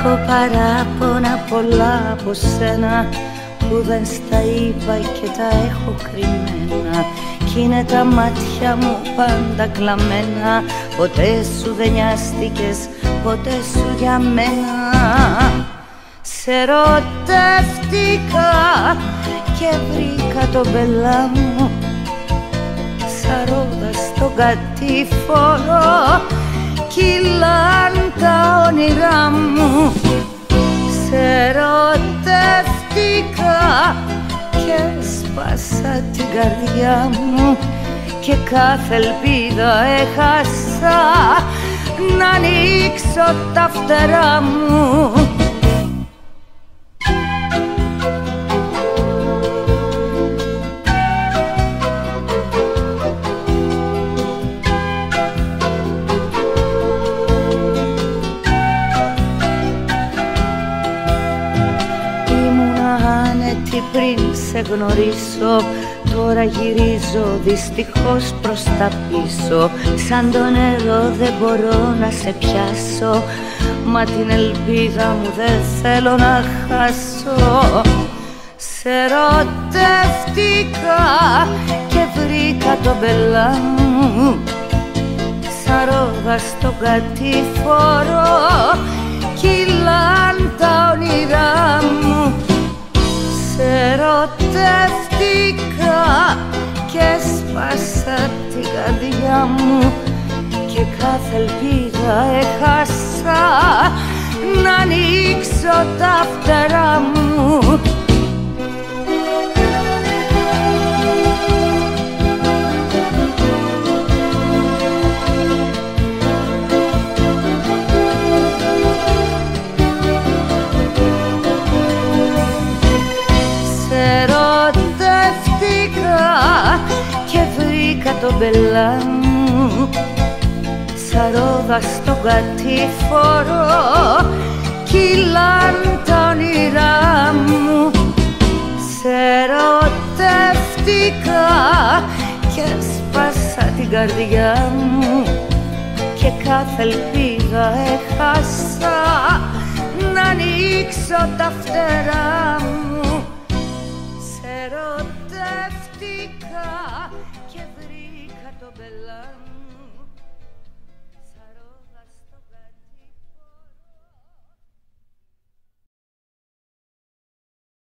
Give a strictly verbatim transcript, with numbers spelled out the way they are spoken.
Έχω παράπονα πολλά από σένα που δεν στα είπα και τα έχω κρυμμένα. Κι είναι τα μάτια μου πάντα κλαμμένα. Ποτέ σου δεν νοιάστηκες, ποτέ σου για μένα. Σε ερωτεύτηκα και βρήκα τον μπελά μου σαν ρόδα στον κατήφορο. Κυλάν τα όνειρά μου. Σε ερωτεύτηκα και σπάσα την καρδιά μου και κάθε ελπίδα έχασα να ανοίξω τα φτερά μου. Πριν σε γνωρίσω, τώρα γυρίζω δυστυχώς προς τα πίσω. Σαν το νερό δεν μπορώ να σε πιάσω, μα την ελπίδα μου δεν θέλω να χάσω. Σε ερωτεύτηκα και βρήκα τον μπελά μου σαν ρόδα στον κατήφορο. Κυλάν τα όνειρά μου. Σε ερωτεύτηκα και σπάσα την καρδιά μου και κάθε ελπίδα έχασα να ανοίξω τα φτερά μου. Και βρήκα τον μπελά μου σαν ρόδα στον κατήφορο. Κυλάν τα όνειρά μου. Σε ερωτεύτηκα και σπάσα την καρδιά μου και κάθε ελπίδα έχασα να ανοίξω τα φτερά μου. Σε ερωτεύτηκα και βρήκα τον μπελά μου.